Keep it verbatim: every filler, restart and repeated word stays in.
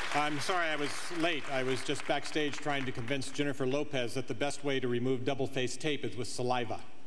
I'm sorry I was late. I was just backstage trying to convince Jennifer Lopez that the best way to remove double-faced tape is with saliva.